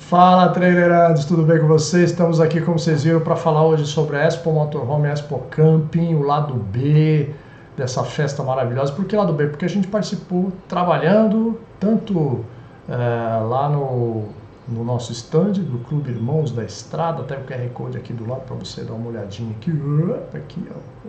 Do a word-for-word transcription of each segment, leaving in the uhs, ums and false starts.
Fala, trailerados, tudo bem com vocês? Estamos aqui, como vocês viram, para falar hoje sobre a Expo Motorhome, a Expo Camping, o lado B dessa festa maravilhosa. Por que lado B? Porque a gente participou trabalhando tanto é, lá no, no nosso stand do Clube Irmãos da Estrada, até o Q R Code aqui do lado para você dar uma olhadinha aqui, aqui ó.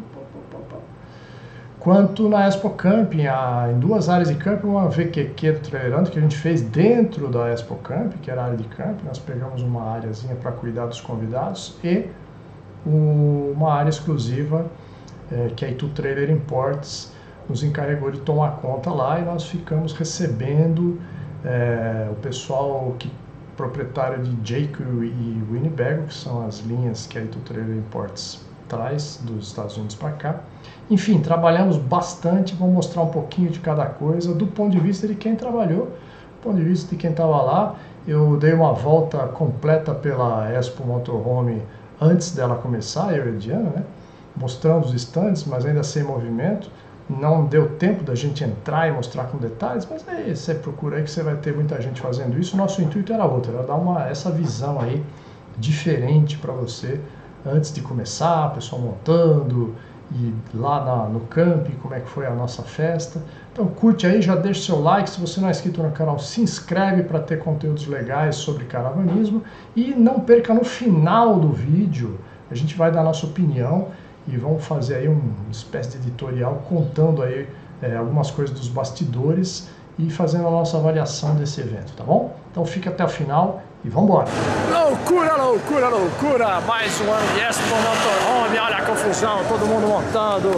Quanto na Expo Camping, a, em duas áreas de camping, uma V Q Q trailerando que a gente fez dentro da Expo Camping, que era a área de camping. Nós pegamos uma áreazinha para cuidar dos convidados e uma área exclusiva é, que a Itu Trailer Imports nos encarregou de tomar conta lá, e nós ficamos recebendo é, o pessoal que proprietário de Jayco e Winnebago, que são as linhas que a Itu Trailer Imports traz dos Estados Unidos para cá. Enfim, trabalhamos bastante, vou mostrar um pouquinho de cada coisa, do ponto de vista de quem trabalhou, do ponto de vista de quem estava lá. Eu dei uma volta completa pela Expo Motorhome antes dela começar, eu e a Diana, né? Mostramos os stands, mas ainda sem movimento. Não deu tempo da gente entrar e mostrar com detalhes, mas aí você procura aí que você vai ter muita gente fazendo isso. Nosso intuito era outro, era dar uma, essa visão aí diferente para você antes de começar, o pessoal montando, e lá na, no camping, como é que foi a nossa festa. Então curte aí, já deixa seu like, se você não é inscrito no canal, se inscreve para ter conteúdos legais sobre caravanismo, e não perca no final do vídeo, a gente vai dar a nossa opinião e vamos fazer aí uma espécie de editorial contando aí é, algumas coisas dos bastidores e fazendo a nossa avaliação desse evento, tá bom? Então fica até o final e vamos embora! Loucura, loucura, loucura! Mais um ano de Expo Motorhome, olha a confusão, todo mundo montando.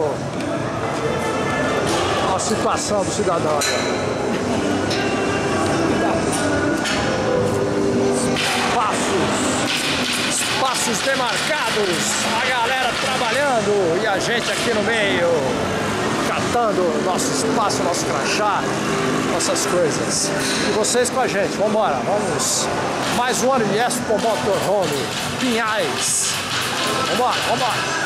Olha a situação do cidadão. Espaços, espaços demarcados, a galera trabalhando e a gente aqui no meio, catando nosso espaço, nosso crachá, nossas coisas. E vocês com a gente, vamos embora, vamos. Mais um ano de Expo Motorhome, Pinhais. Vamos embora, vamos embora.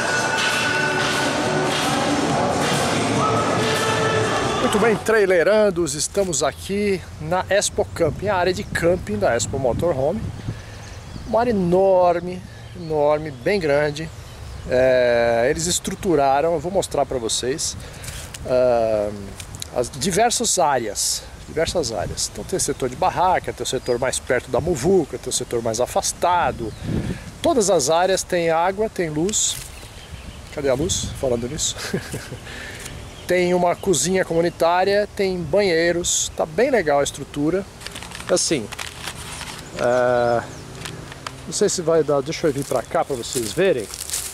Muito bem, trailerandos, estamos aqui na Expo Camping, a área de camping da Expo Motorhome. Uma área enorme, enorme, bem grande. É, eles estruturaram, eu vou mostrar para vocês, uh, as diversas áreas. Diversas áreas. Então tem o setor de barraca, tem o setor mais perto da muvuca, tem o setor mais afastado. Todas as áreas tem água, tem luz. Cadê a luz? Falando nisso. Tem uma cozinha comunitária, tem banheiros. Tá bem legal a estrutura. Assim, é... não sei se vai dar. Deixa eu vir pra cá para vocês verem.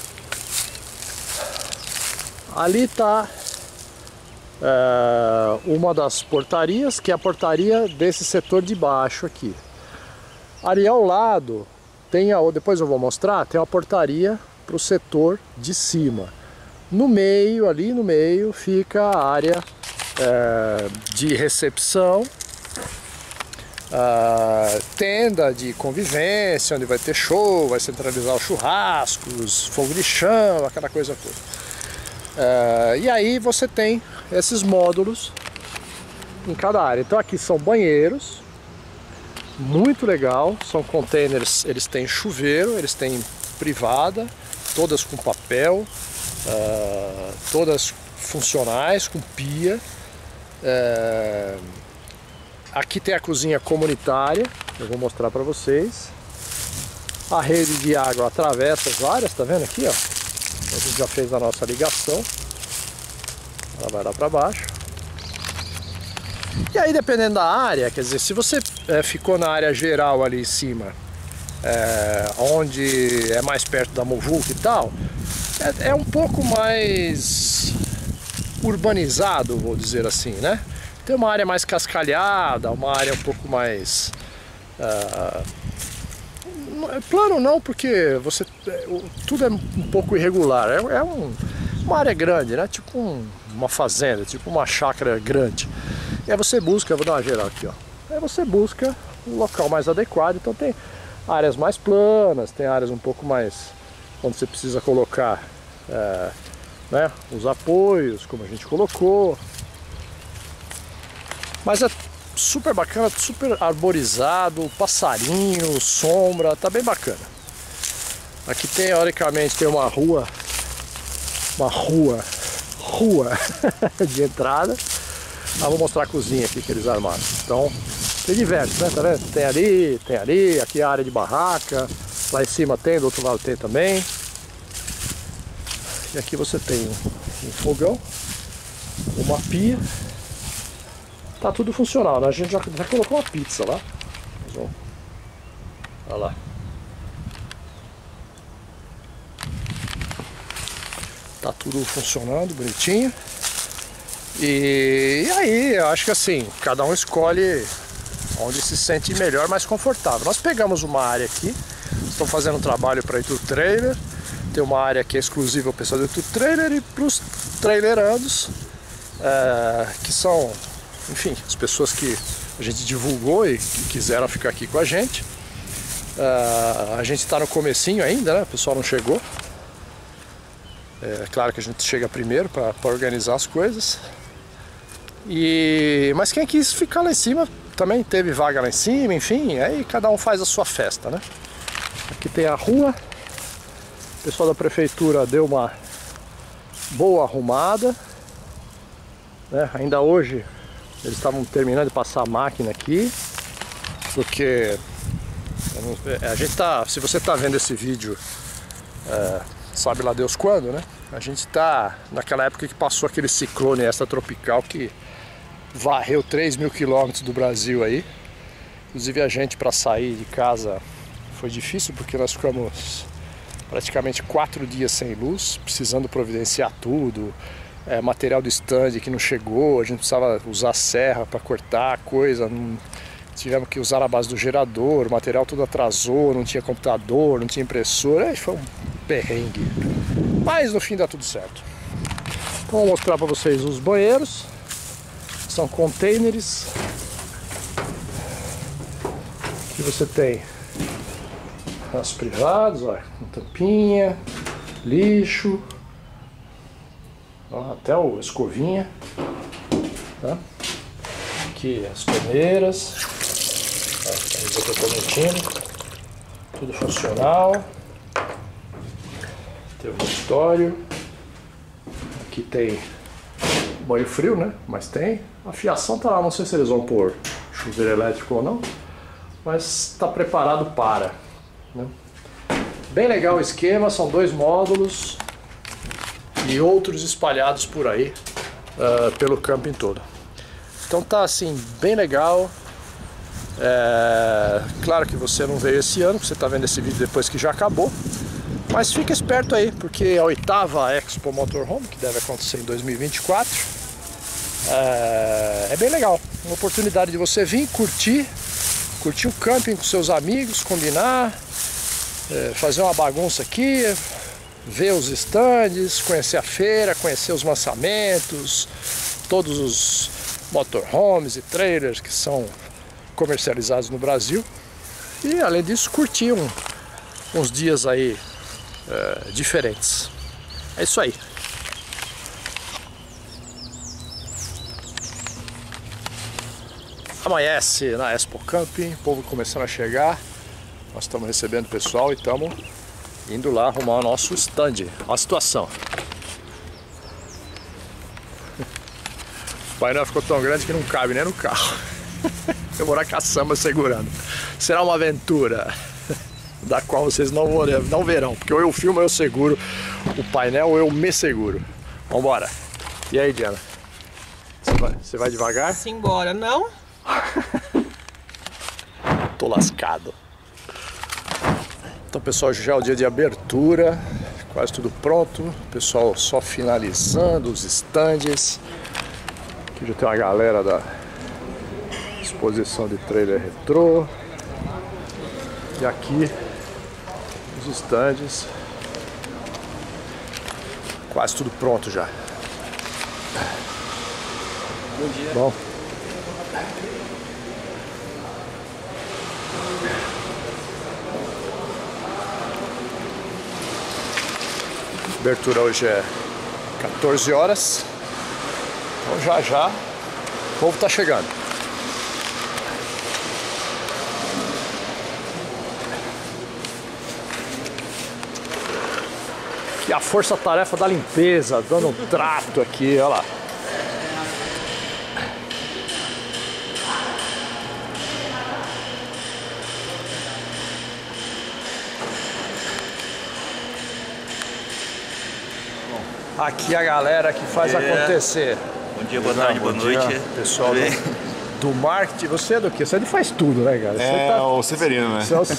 Ali tá É, uma das portarias, que é a portaria desse setor de baixo aqui. Ali ao lado tem a, depois eu vou mostrar, tem uma portaria para o setor de cima. No meio, ali no meio, fica a área é, de recepção, a tenda de convivência, onde vai ter show, vai centralizar os churrascos, fogo de chão, aquela coisa toda. Uh, e aí você tem esses módulos em cada área. Então aqui são banheiros, muito legal, são containers, eles têm chuveiro, eles têm privada, todas com papel, uh, todas funcionais, com pia. Uh, aqui tem a cozinha comunitária, eu vou mostrar para vocês. A rede de água atravessa as áreas, tá vendo aqui, ó? A gente já fez a nossa ligação. Ela vai lá para baixo. E aí, dependendo da área, quer dizer, se você é, ficou na área geral ali em cima, é, onde é mais perto da muvuca e tal, é, é um pouco mais urbanizado, vou dizer assim, né? Tem uma área mais cascalhada, uma área um pouco mais... Uh, plano não, porque você tudo é um pouco irregular, é, é um, uma área grande, né? Tipo um, uma fazenda, tipo uma chácara grande. E aí você busca, eu vou dar uma geral aqui, ó. Aí você busca um local mais adequado. Então tem áreas mais planas, tem áreas um pouco mais onde você precisa colocar é, né, os apoios, como a gente colocou. Mas é super bacana, super arborizado, passarinho, sombra, tá bem bacana. Aqui teoricamente tem uma rua, uma rua, rua de entrada. Ah, vou mostrar a cozinha aqui que eles armaram. Então, tem diversos, né? Tá vendo? Tem ali, tem ali, aqui é a área de barraca. Lá em cima tem, do outro lado tem também. E aqui você tem um fogão, uma pia. Tá tudo funcional, né? A gente já, já colocou uma pizza lá. Olha lá. Tá tudo funcionando, bonitinho. E, e aí, eu acho que assim, cada um escolhe onde se sente melhor, mais confortável. Nós pegamos uma área aqui, estão fazendo um trabalho para ir pro trailer. Tem uma área que é exclusiva ao pessoal do trailer e para os trailerandos, é, que são, enfim, as pessoas que a gente divulgou e que quiseram ficar aqui com a gente. É, a gente está no comecinho ainda, né? O pessoal não chegou. É claro que a gente chega primeiro para organizar as coisas. E, mas quem quis ficar lá em cima também teve vaga lá em cima, enfim, aí cada um faz a sua festa, né? Aqui tem a rua. O pessoal da prefeitura deu uma boa arrumada, né? Ainda hoje eles estavam terminando de passar a máquina aqui, porque a gente tá, se você está vendo esse vídeo, é, sabe lá Deus quando, né? A gente está naquela época que passou aquele ciclone extratropical que varreu três mil quilômetros do Brasil aí. Inclusive a gente, para sair de casa foi difícil, porque nós ficamos praticamente quatro dias sem luz, precisando providenciar tudo, é, material do stand que não chegou, a gente precisava usar serra para cortar coisa, não, tivemos que usar a base do gerador, o material tudo atrasou, não tinha computador, não tinha impressora, aí foi um perrengue. Mas no fim dá tudo certo. Então vou mostrar para vocês os banheiros. São containers. Aqui você tem as privadas, olha, com tampinha, lixo, ó, até o escovinha, tá? Aqui as torneiras, ó, a camiseta correntina, tudo funcional. Tem o consultório. Aqui tem banho frio, né? Mas tem. A fiação tá lá, não sei se eles vão pôr chuveiro elétrico ou não, mas está preparado para, né? Bem legal o esquema, são dois módulos e outros espalhados por aí, uh, pelo camping todo. Então tá assim, bem legal. É, claro que você não veio esse ano, você está vendo esse vídeo depois que já acabou. Mas fica esperto aí, porque a oitava Expo Motorhome, que deve acontecer em dois mil e vinte e quatro, é, é bem legal. Uma oportunidade de você vir curtir, curtir o camping com seus amigos, combinar, é, fazer uma bagunça aqui, ver os estandes, conhecer a feira, conhecer os lançamentos, todos os motorhomes e trailers que são comercializados no Brasil. E além disso, curtir um, uns dias aí Uh, diferentes. É isso aí. Amanhece na Expo Camping, o povo começando a chegar. Nós estamos recebendo o pessoal e estamos indo lá arrumar o nosso stand. Olha a situação. O painel ficou tão grande que não cabe nem no carro. Eu vou na caçamba segurando. Será uma aventura da qual vocês não, vão, não verão, porque ou eu filmo ou eu seguro o painel ou eu me seguro. Vambora. E aí, Diana? Você vai, você vai devagar? Simbora, não? Tô lascado. Então, pessoal, já é o dia de abertura, quase tudo pronto. O pessoal só finalizando os estandes. Aqui já tem uma galera da exposição de trailer retrô. E aqui os estandes, quase tudo pronto já. Bom dia. Bom. A abertura hoje é quatorze horas. Então já já o povo tá chegando. E a força-tarefa da limpeza, dando um trato aqui, olha lá. Aqui a galera que faz é. acontecer. Bom dia, boa tarde, boa noite. Dia, pessoal do, do marketing. Você é do quê? Você é de faz tudo, né, cara? Você é tá... o Severino, né? Você é o...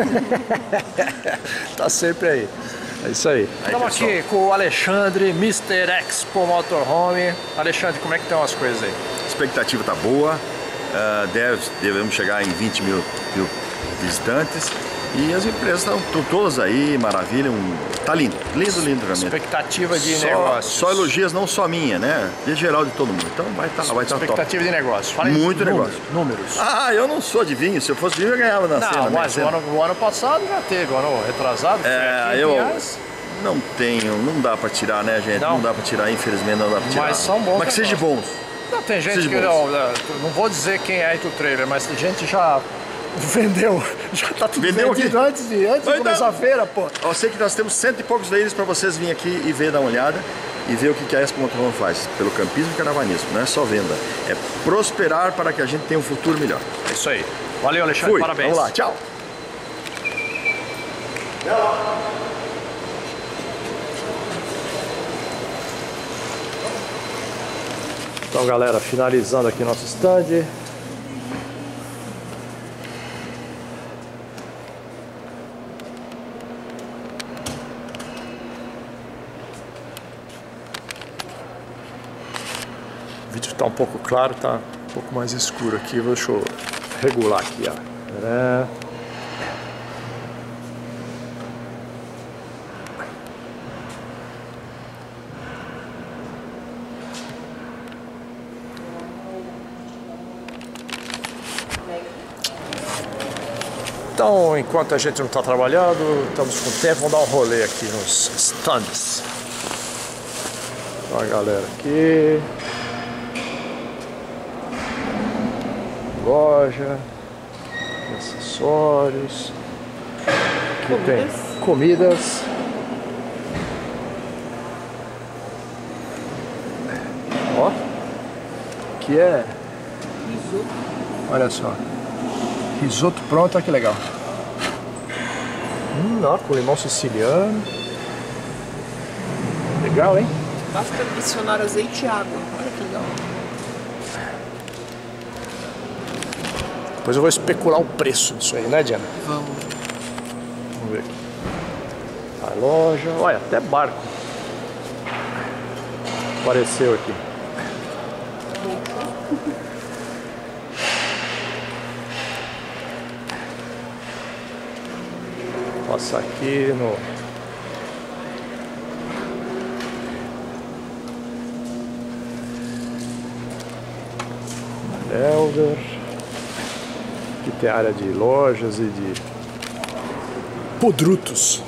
Tá sempre aí. É isso aí. Estamos aqui com o Alexandre, mister Expo Motorhome. Alexandre, como é que estão as coisas aí? A expectativa tá boa. Uh, deve, devemos chegar em vinte mil, mil visitantes. E as empresas estão todas aí, maravilha, um, tá lindo, lindo, lindo realmente. Expectativa de só, negócios. Só elogias, não só minha, né? De geral de todo mundo. Então vai estar tá, vai tá Expectativa top. de negócio. Fala Muito números, negócio. Números. Ah, eu não sou adivinho. Se eu fosse adivinho, eu ganhava na não, cena. Não, mas o ano, o ano passado já teve, o ano retrasado. É, eu não tenho, não dá pra tirar, né, gente? Não, não dá pra tirar, infelizmente não dá pra tirar. Mas são bons. Mas que seja bons. Não, tem gente que, não, não vou dizer quem é do trailer, mas tem gente já... Vendeu, já tá tudo Vendeu vendido aqui. antes de, antes de começar a feira, pô. Eu sei que nós temos cento e poucos veículos para vocês virem aqui e ver, dar uma olhada e ver o que a Expo Motorhome faz pelo campismo e caravanismo. Não é só venda, é prosperar para que a gente tenha um futuro melhor. É isso aí. Valeu, Alexandre, Fui. Parabéns. Vamos lá, tchau. Então, galera, finalizando aqui nosso stand. O vídeo está um pouco claro, tá um pouco mais escuro aqui. Deixa eu regular aqui, ó. É. Então, enquanto a gente não está trabalhando, estamos com tempo, vamos dar um rolê aqui nos stands. Olha a galera aqui. Loja, acessórios, aqui comidas. Tem comidas, ó, que é, risoto. Olha só, risoto pronto, olha que legal, hum, ó, com limão siciliano, legal, hein? Basta adicionar azeite e água, olha que legal. Depois eu vou especular o preço disso aí, né, Diana? Vamos. Vamos ver aqui. A loja, olha, até barco apareceu aqui. Passa aqui no... Elder. Aqui tem área de lojas e de podrutos.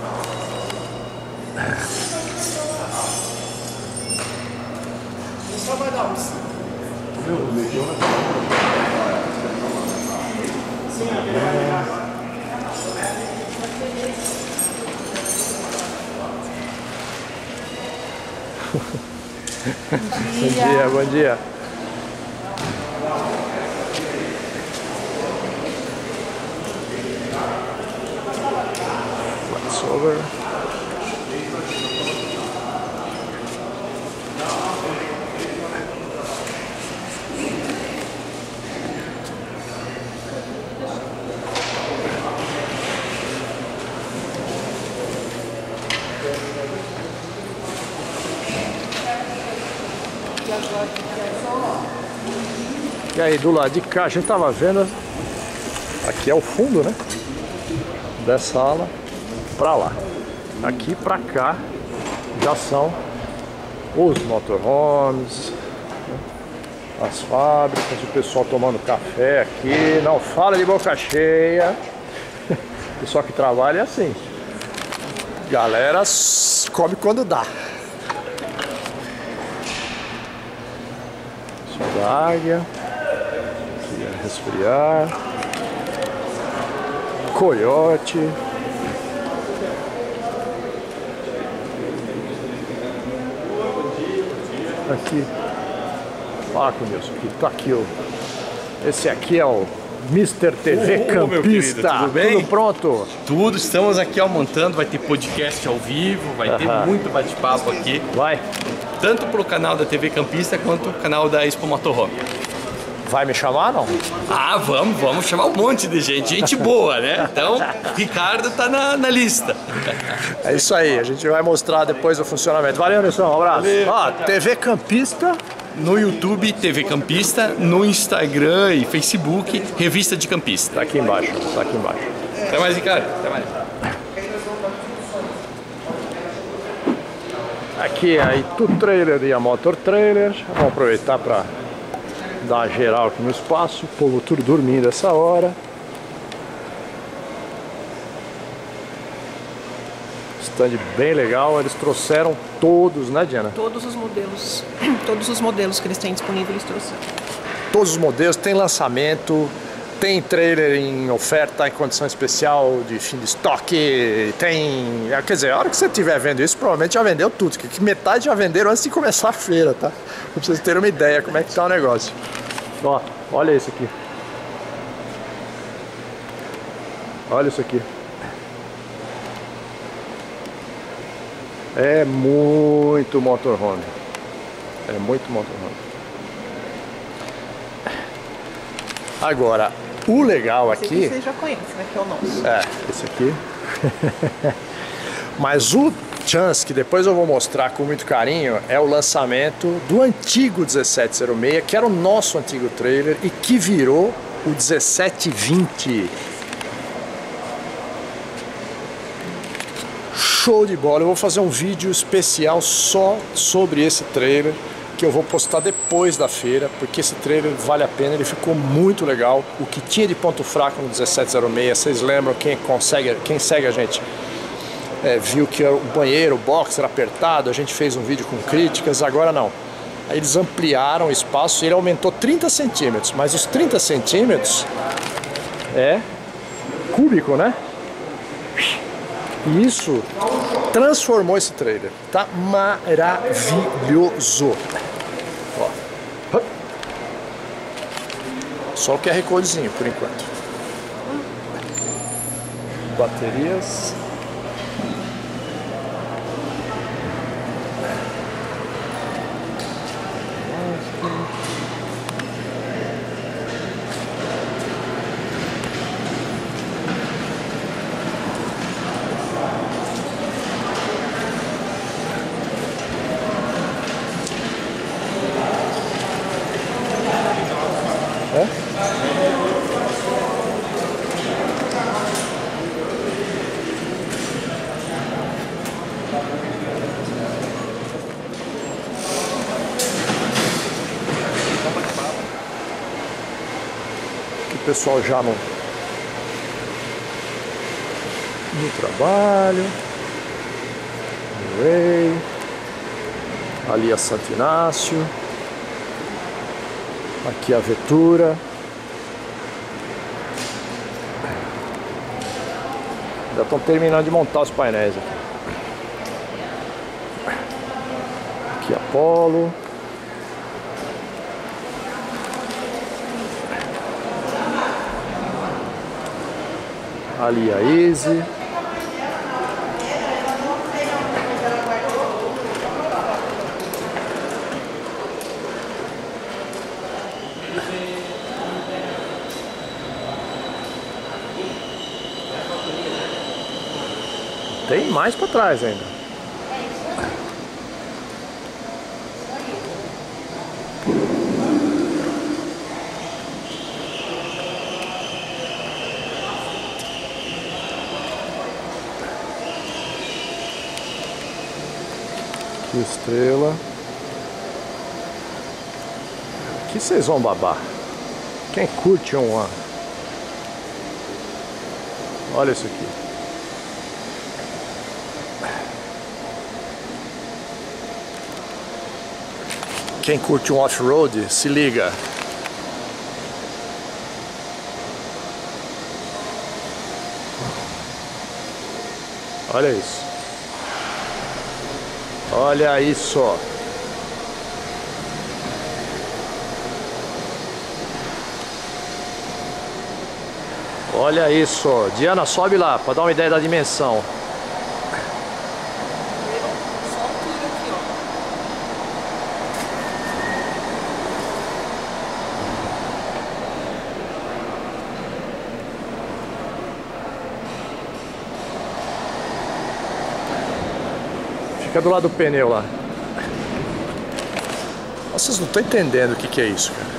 Só vai dar uns. Bom dia, bom dia. Over. E aí, do lado de cá, a gente tava vendo, aqui é o fundo, né, dessa ala pra lá. Aqui pra cá já são os motorhomes, as fábricas, o pessoal tomando café aqui. Não fala de boca cheia. O pessoal que trabalha é assim, galera come quando dá. Só da águia, aqui é resfriar, coiote. aqui. Olha com Deus, aqui, tá aqui o... Esse aqui é o mister T V Ô, Campista. meu querido, tudo bem? Tudo pronto? Tudo, estamos aqui ó, montando, vai ter podcast ao vivo, vai ter Aham. muito bate-papo aqui, Vai, tanto pro canal da T V Campista quanto o canal da Expo Motorhome. vai me chamar não? Ah, vamos, vamos chamar um monte de gente, gente boa, né? Então, Ricardo tá na, na lista. É isso aí, a gente vai mostrar depois o funcionamento. Valeu, Nilson, um abraço. Ó, T V Campista. No YouTube, T V Campista, no Instagram e Facebook, Revista de Campista. Tá aqui embaixo, tá aqui embaixo. Até mais, Ricardo. Até mais. Aqui é a Itu Trailer e a Motor Trailer. Vamos aproveitar para dar uma geral aqui no espaço. O povo tudo dormindo essa hora. Stand bem legal. Eles trouxeram todos, né, Diana? Todos os modelos, todos os modelos que eles têm disponíveis, eles trouxeram. Todos os modelos, tem lançamento, tem trailer em oferta, em condição especial de fim de estoque, tem... Quer dizer, a hora que você estiver vendo isso, provavelmente já vendeu tudo, que metade já venderam antes de começar a feira, tá? Pra vocês terem uma ideia como é que tá o negócio. Ó, olha isso aqui. Olha isso aqui. É muito motorhome. É muito motorhome. Agora, o legal Esse aqui... aqui vocês já conhecem, né? Que é o nosso. É, esse aqui. Mas o Chance, que depois eu vou mostrar com muito carinho, é o lançamento do antigo dezessete zero seis, que era o nosso antigo trailer e que virou o dezessete vinte. Show de bola! Eu vou fazer um vídeo especial só sobre esse trailer, que eu vou postar depois da feira, porque esse trailer vale a pena, ele ficou muito legal. O que tinha de ponto fraco no dezessete zero seis, vocês lembram, quem, consegue, quem segue a gente é, viu que o banheiro, o box era apertado, a gente fez um vídeo com críticas, agora não. Aí eles ampliaram o espaço e ele aumentou trinta centímetros, mas os trinta centímetros é cúbico, né? E isso transformou esse trailer, tá maravilhoso. Ó. Só o Q R Codezinho por enquanto. Baterias. O pessoal já no, no trabalho, no Ray, ali a Santo Inácio, aqui a Vetura, já estão terminando de montar os painéis aqui, aqui a Polo. Ali a Easy. Tem mais para trás ainda. Que estrela. Aqui vocês vão babar. Quem curte um ano? Olha isso aqui. Quem curte um off-road, se liga. Olha isso. Olha isso. Olha isso. Diana, sobe lá para dar uma ideia da dimensão. Só a altura aqui, ó. Fica do lado do pneu lá. Vocês não estão entendendo o que, que é isso, cara.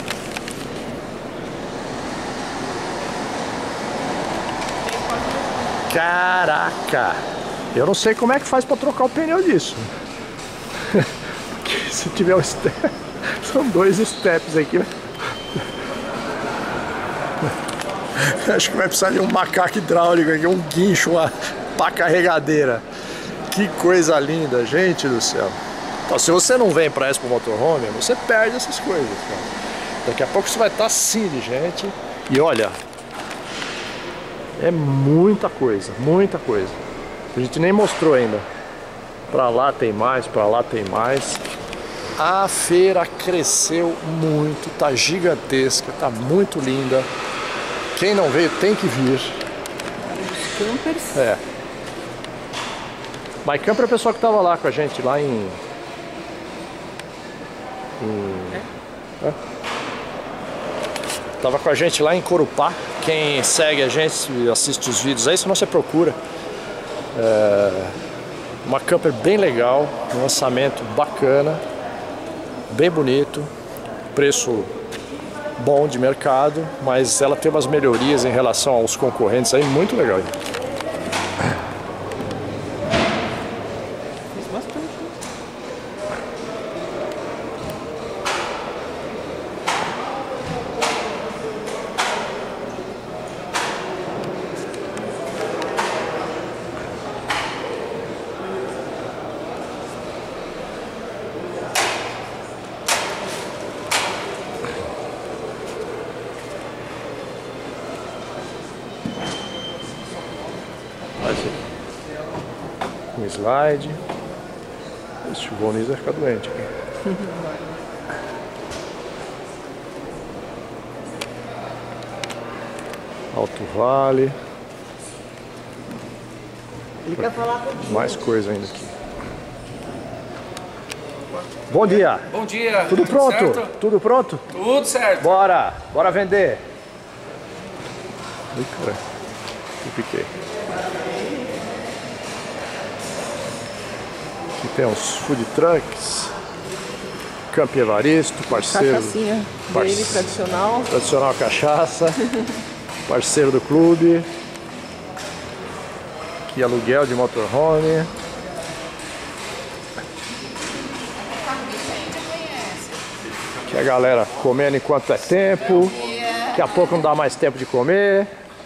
Caraca! Eu não sei como é que faz para trocar o pneu disso. Porque se tiver um step, são dois steps aqui. Acho que vai precisar de um macaco hidráulico aqui, um guincho, uma pá carregadeira. Que coisa linda, gente do céu. Então, se você não vem para Expo Motorhome, você perde essas coisas, cara. Daqui a pouco você vai estar assim de gente. E olha, é muita coisa, muita coisa. A gente nem mostrou ainda. Pra lá tem mais, pra lá tem mais. A feira cresceu muito, tá gigantesca, tá muito linda. Quem não veio tem que vir. Os campers. É. My Camper é o pessoal que tava lá com a gente, lá em... em... É. Tava com a gente lá em Corupá. Quem segue a gente, assiste os vídeos aí, senão você procura. É... Uma camper bem legal, um lançamento bacana, bem bonito, preço bom de mercado, mas ela tem umas melhorias em relação aos concorrentes aí, muito legal. Fiz bastante. Um slide. Esse o Bonis vai ficar doente aqui. Alto Vale. Ele quer falar contigo. Mais coisa ainda aqui. Bom dia. Bom dia. Tudo pronto? Certo? Tudo pronto? Tudo certo. Bora. Bora vender. Ih, cara. Eu piquei. Aqui tem uns food trucks. Camp Evaristo, parceiro. Cachaçinha parce- dele, tradicional. Tradicional cachaça. Parceiro do clube. Aqui aluguel de motorhome. Aqui a galera comendo enquanto é tempo. Daqui a pouco não dá mais tempo de comer.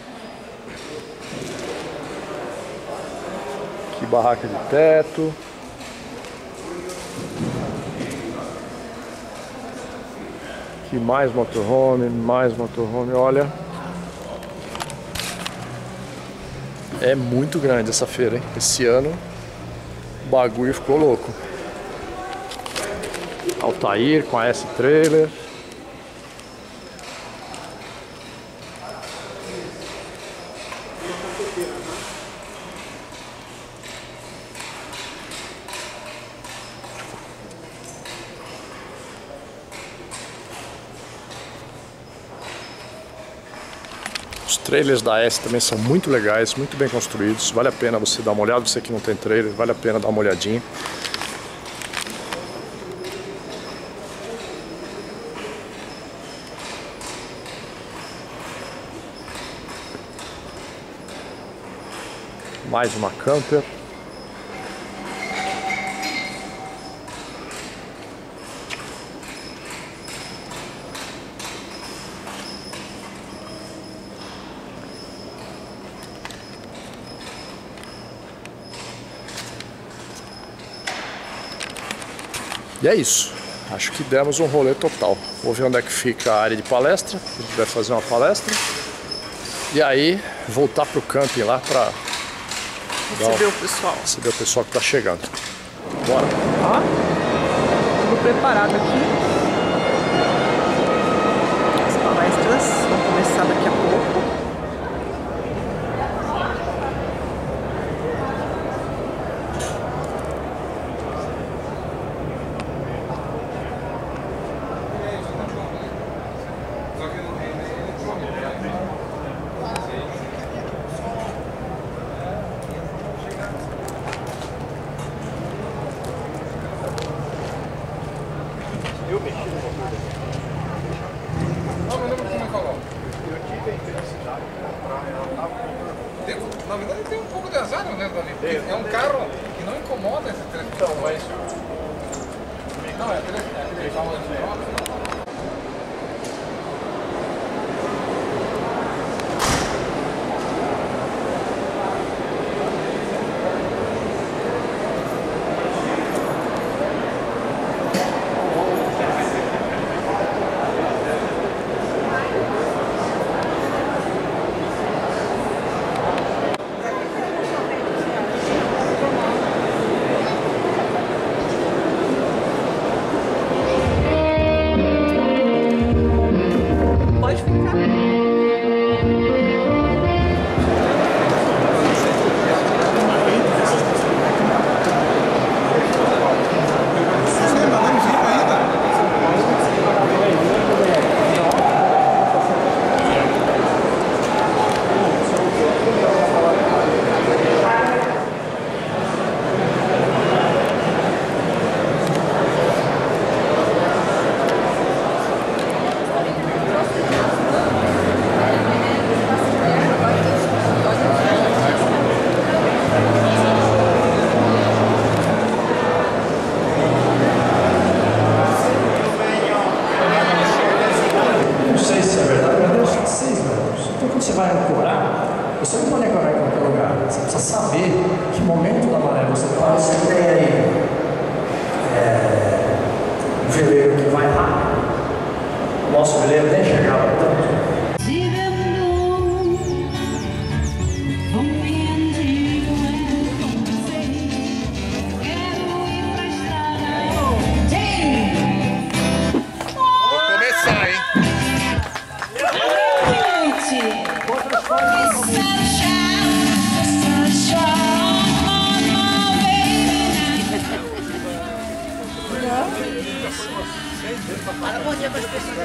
Aqui barraca de teto. Aqui mais motorhome, mais motorhome, olha. É muito grande essa feira, hein? Esse ano o bagulho ficou louco. Altair com a S-Trailer. Os trailers da S também são muito legais, muito bem construídos. Vale a pena você dar uma olhada, você que não tem trailer, vale a pena dar uma olhadinha. Mais uma camper. E é isso. Acho que demos um rolê total. Vou ver onde é que fica a área de palestra. A gente vai fazer uma palestra. E aí voltar pro camping lá para Receber o pessoal. receber o pessoal que tá chegando. Bora. Ó, tudo preparado aqui. As palestras vão começar daqui a pouco. Na verdade tem um pouco de azar, né, Dali? É um carro que não incomoda esse três por quatro. Não, é três por quatro. Você não pode ancorar em qualquer lugar. Você precisa saber que momento da maré você está. Você tem aí é, um veleiro que vai rápido. O nosso veleiro nem chegava tanto. Fala bom dia para as pessoas.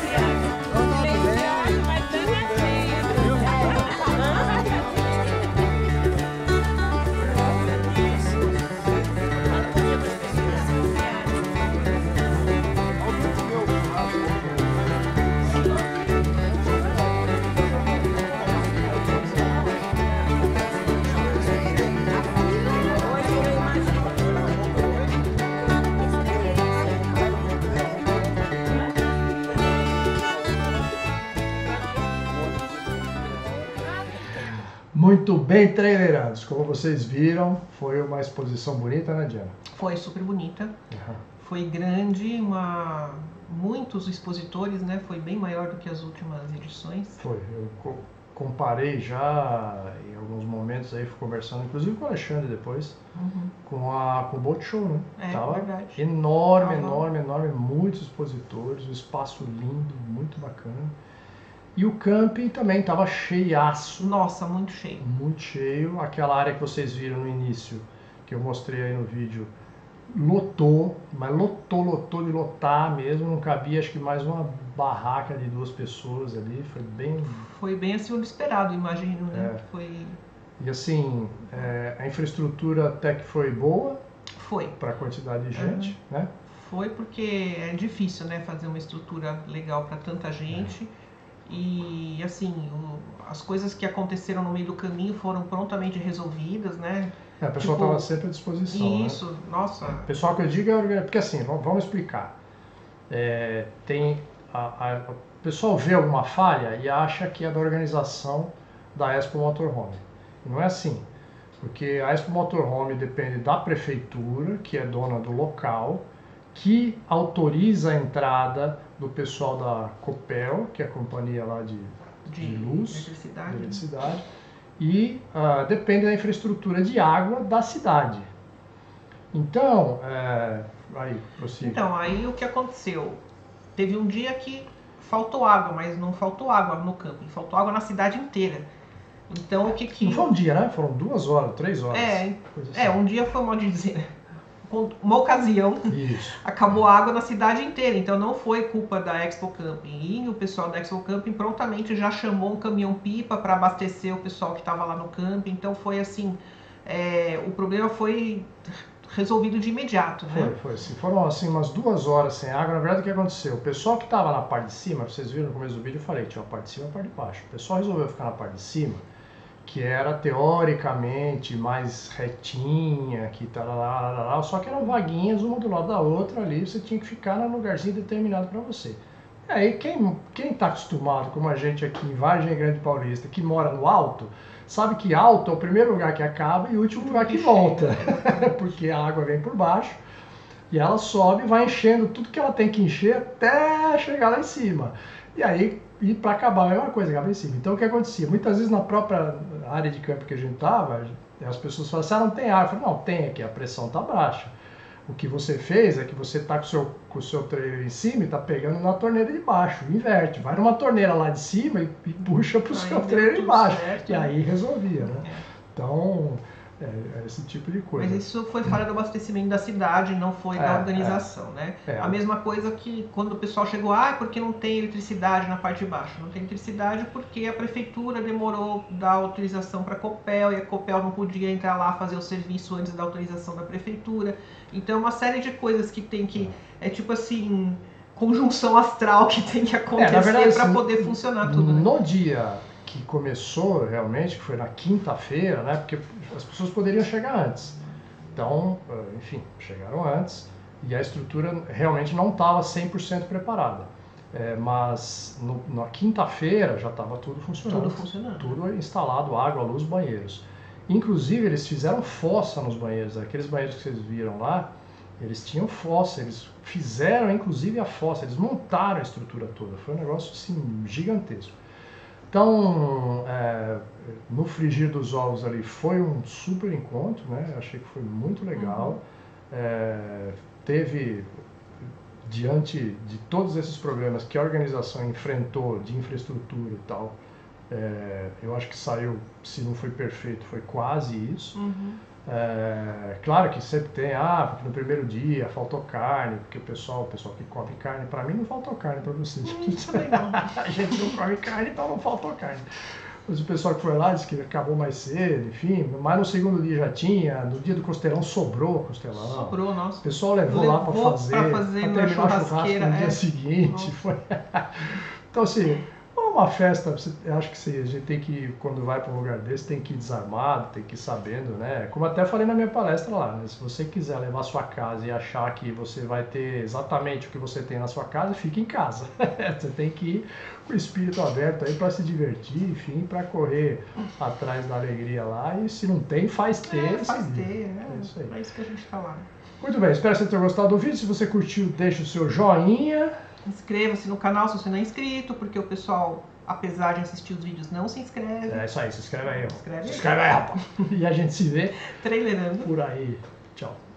Muito bem, traileirados. Como vocês viram, foi uma exposição bonita, né, Diana? Foi super bonita. Uhum. Foi grande, uma... muitos expositores, né? Foi bem maior do que as últimas edições. Foi. Eu co comparei já em alguns momentos aí, fui conversando, inclusive com o Alexandre depois, uhum. com, a, com o Boat Show, né? É, Tava verdade. enorme, Tava. enorme, enorme, muitos expositores, um espaço lindo, muito bacana. E o camping também estava cheiaço. Nossa, muito cheio. Muito cheio. Aquela área que vocês viram no início, que eu mostrei aí no vídeo, lotou, mas lotou, lotou de lotar mesmo. Não cabia, acho que mais uma barraca de duas pessoas ali. Foi bem... Foi bem assim o esperado, imagino, né? É. Foi... E assim, é, a infraestrutura até que foi boa. Foi. Para a quantidade de gente, uhum. né? Foi porque é difícil, né? Fazer uma estrutura legal para tanta gente. É. E assim, o, as coisas que aconteceram no meio do caminho foram prontamente resolvidas, né? É, o pessoal estava tipo, sempre à disposição. Isso, né? Nossa. O pessoal que eu digo é porque assim, vamos explicar. É, tem a, a, o pessoal vê alguma falha e acha que é da organização da Expo Motorhome. Não é assim, porque a Expo Motorhome depende da prefeitura, que é dona do local, que autoriza a entrada do pessoal da Copel, que é a companhia lá de, de, de luz, eletricidade, de eletricidade e uh, depende da infraestrutura de água da cidade. Então, é, aí, prossiga. Então, aí o que aconteceu? Teve um dia que faltou água, mas não faltou água no camping, faltou água na cidade inteira. Então, o que que... Não foi um dia, né? Foram duas horas, três horas. É, assim. é um dia foi, modo de dizer, uma ocasião, Isso. acabou a água na cidade inteira, então não foi culpa da Expo Camping. E o pessoal da Expo Camping prontamente já chamou um caminhão-pipa para abastecer o pessoal que estava lá no camping. Então foi assim, é, o problema foi resolvido de imediato, né? Foi, foi. Assim, foram assim umas duas horas sem água. Na verdade, o que aconteceu? O pessoal que estava na parte de cima, vocês viram no começo do vídeo, eu falei que tinha a parte de cima e a parte de baixo. O pessoal resolveu ficar na parte de cima, que era teoricamente mais retinha, que tarará, só que eram vaguinhas uma do lado da outra ali, você tinha que ficar num lugarzinho determinado para você. E aí quem quem está acostumado, como a gente aqui em Vargem Grande Paulista, que mora no alto, sabe que alto é o primeiro lugar que acaba e o último lugar que volta, porque a água vem por baixo e ela sobe e vai enchendo tudo que ela tem que encher até chegar lá em cima. E aí, e para acabar, é uma coisa, acaba em cima. Então o que acontecia? Muitas vezes na própria área de campo que a gente estava, as pessoas falavam assim, ah, não tem ar. Eu falei, não, tem aqui, a pressão está baixa. O que você fez é que você está com o seu, com o seu trailer em cima e está pegando na torneira de baixo, inverte. Vai numa torneira lá de cima e, e puxa para o seu trailer de baixo. Certo, e aí resolvia, né? Então, é, é esse tipo de coisa. Mas isso foi fora do abastecimento da cidade, não foi da é, organização, é, né? É. A mesma coisa que quando o pessoal chegou, ah, porque não tem eletricidade na parte de baixo? Não tem eletricidade porque a prefeitura demorou dar autorização para a Copel e a Copel não podia entrar lá fazer o serviço antes da autorização da prefeitura. Então, uma série de coisas que tem que, é tipo assim, conjunção astral que tem que acontecer é, para assim, poder funcionar tudo, né? No dia que começou realmente, que foi na quinta-feira, né? Porque as pessoas poderiam chegar antes. Então, enfim, chegaram antes e a estrutura realmente não estava cem por cento preparada. É, mas no, na quinta-feira já estava tudo funcionando. Tudo funcionando. Tudo instalado, água, luz, banheiros. Inclusive, eles fizeram fossa nos banheiros. Aqueles banheiros que vocês viram lá, eles tinham fossa. Eles fizeram, inclusive, a fossa. Eles montaram a estrutura toda. Foi um negócio, assim, gigantesco. Então, é, no frigir dos ovos ali, foi um super encontro, né? Achei que foi muito legal. Uhum. É, teve, diante de todos esses problemas que a organização enfrentou de infraestrutura e tal, É, eu acho que saiu, se não foi perfeito, foi quase isso. Uhum. É, claro que sempre tem, ah, porque no primeiro dia faltou carne, porque o pessoal, o pessoal que come carne, para mim não faltou carne, para vocês. A gente não come carne, então não faltou carne. Mas o pessoal que foi lá disse que acabou mais cedo, enfim, mas no segundo dia já tinha, no dia do costelão sobrou costelão. Sobrou, nossa. O pessoal levou, levou lá para fazer, para fazer terminar o churrasco no é. dia seguinte. Foi... Então assim, uma festa, eu acho que a gente tem que, quando vai para um lugar desse, tem que ir desarmado, tem que ir sabendo, né? Como até falei na minha palestra lá, né? Se você quiser levar a sua casa e achar que você vai ter exatamente o que você tem na sua casa, fique em casa. Você tem que ir com o espírito aberto aí para se divertir, enfim, para correr atrás da alegria lá. E se não tem, faz ter. É, faz ter, é, é isso aí. É isso que a gente tá lá. Muito bem, espero que você tenha gostado do vídeo. Se você curtiu, deixa o seu joinha. Inscreva-se no canal se você não é inscrito, porque o pessoal, apesar de assistir os vídeos, não se inscreve. É isso aí, se inscreve aí. Se inscreve aí. Se inscreve aí, rapaz. E a gente se vê trailerando por aí. Tchau.